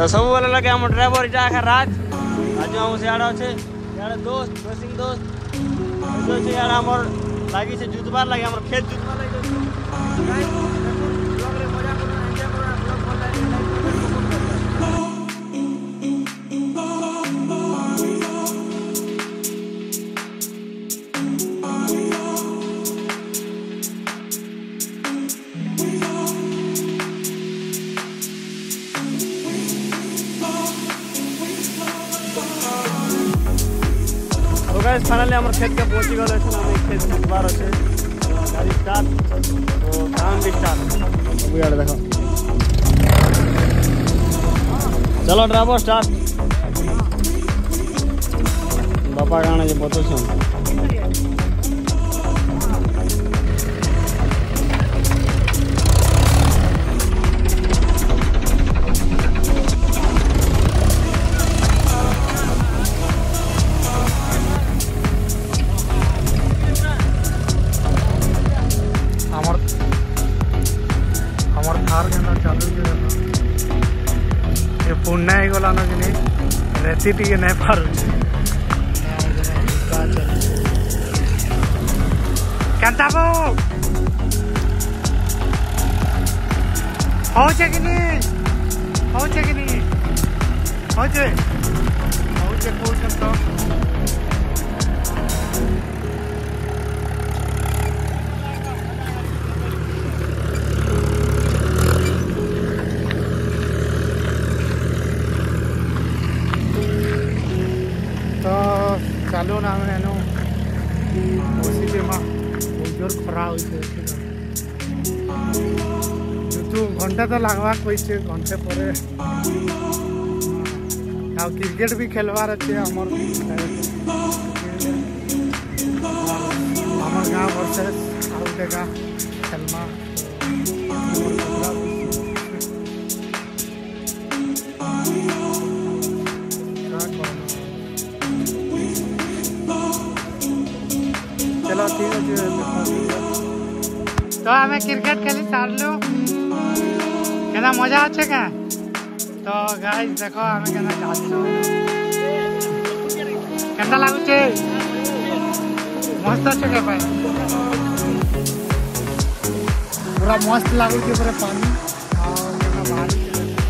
सब बोले लगे हम ड्राइवर इटा आखा राज आज हम से आड़ा छे यार दोस्त ड्रेसिंग दोस्त तो छे यार हमर लागी से जुतबार लागे हमर खेत जुतबार लागे गाइस ब्लॉग रे मजा करो एंजॉय करो ब्लॉग बोल लाइक गाइस फाइनली हमर खेत के पहुंची गल छै ना खेत जुतबार छै गाड़ी स्टार्ट तो काम भी स्टार्ट बुआड़ देखो चलो ड्राइवर स्टार्ट बापा गाना जे बतो छ पुण्य गला ना कि रेती टी नहीं पार केंताबो होचे कि नहीं होचे कि नहीं होचे होचे कोच तो चालू ना एनो ओसी में जोर खरा होइছে तू घंटा तो लागवा कोइছে घंटे परे आ क्रिकेट भी खेलवार আছে हमर गांव वर्सेस आउट का खेलमा चलो ठीक है तो हमें क्रिकेट खेली सारलु केना मजा अच्छे क्या तो गाइस देखो हमें केना जाचु केना लागुचे मस्त अच्छे के भाई पूरा मस्त लागुचे पूरा पानी और केना भारी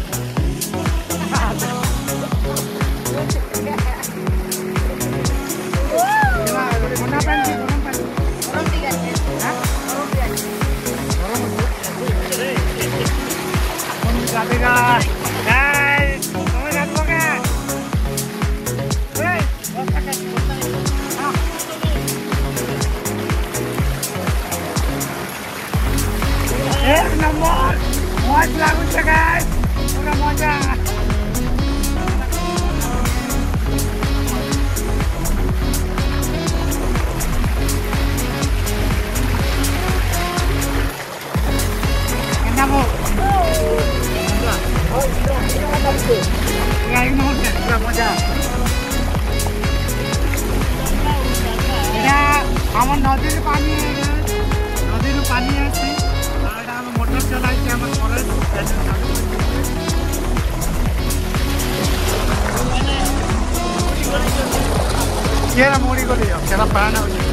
एक नंबर मौज लागू छे गाइस पूरा मजा नमो गाइस नमो पूरा मजा एटा हमर नदी पानी है मोटर चलाई के हमर कॉलेज ये मोड़ी को लियो केना पाना